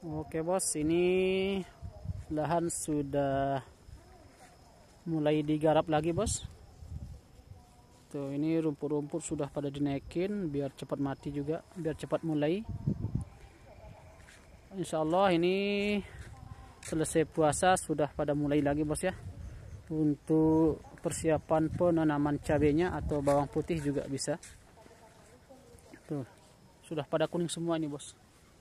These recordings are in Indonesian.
Oke bos, ini lahan sudah mulai digarap lagi bos. Tuh, ini rumput-rumput sudah pada dinaikin biar cepat mati juga, biar cepat mulai. Insya Allah ini selesai puasa sudah pada mulai lagi bos ya. Untuk persiapan penanaman cabenya atau bawang putih juga bisa. Tuh, sudah pada kuning semua ini bos.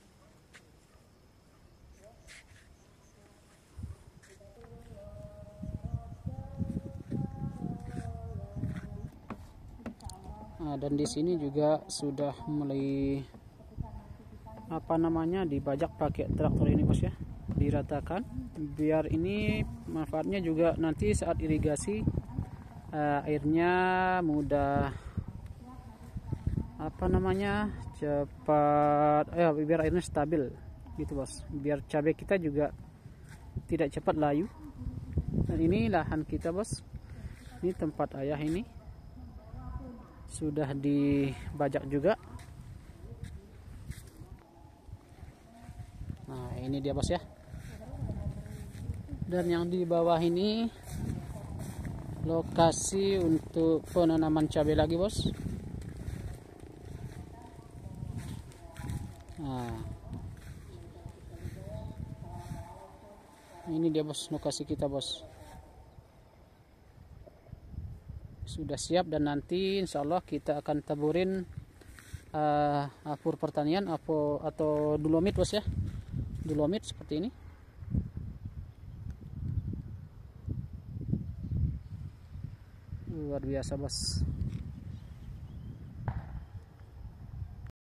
Nah, dan di sini juga sudah mulai dibajak pakai traktor ini bos ya, diratakan biar ini manfaatnya juga nanti saat irigasi airnya mudah cepat biar airnya stabil gitu bos, biar cabai kita juga tidak cepat layu. Dan ini lahan kita bos, ini tempat ayah ini sudah dibajak juga. Nah ini dia bos ya, dan yang di bawah ini lokasi untuk penanaman cabai lagi bos. Nah ini dia bos, lokasi kita bos sudah siap, dan nanti insya Allah kita akan taburin apur pertanian atau dolomit bos ya, dolomit seperti ini. Luar biasa bos.